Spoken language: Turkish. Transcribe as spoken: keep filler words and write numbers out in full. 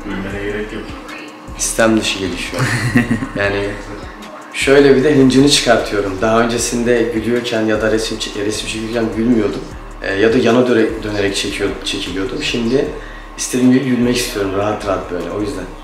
Gülmene gerek yok. İstem dışı gelişiyor. Yani şöyle bir de hıncını çıkartıyorum. Daha öncesinde gülüyorken ya da resim, resim çekirken gülmüyordum. E, ya da yana dönerek çekiyor, çekiliyordum. Şimdi istediğim gibi gülmek istiyorum rahat rahat böyle, o yüzden.